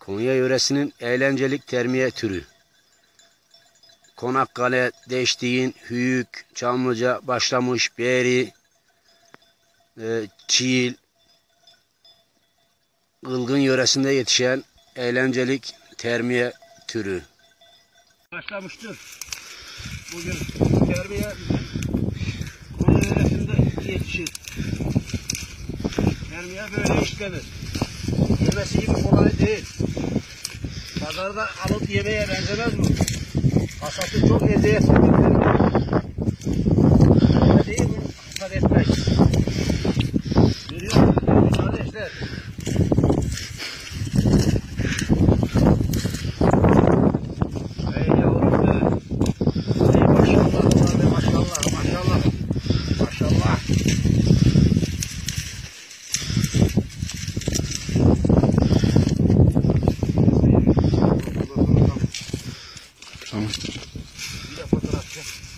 Konya yöresinin eğlencelik termiye türü. Konakkale, Deştiğin, Hüyük, Çamlıca, Başlamış, Beri, Çiğil, Ilgın yöresinde yetişen eğlencelik termiye türü. Başlamıştır. Bugün termiye Konya yöresinde yetişir. Termiye böyle işlenir. Yemesi gibi kolay değil. Pazarda alıp yemeye benzemez bu. Hasatı çok eziyetli. Öyle değil mi? Hasat etmek. Görüyor musunuz kardeşler? Ey yavrum be. Ey maşallah, maşallah, maşallah. Maşallah. Tamam. Bir de fotoğraf çek.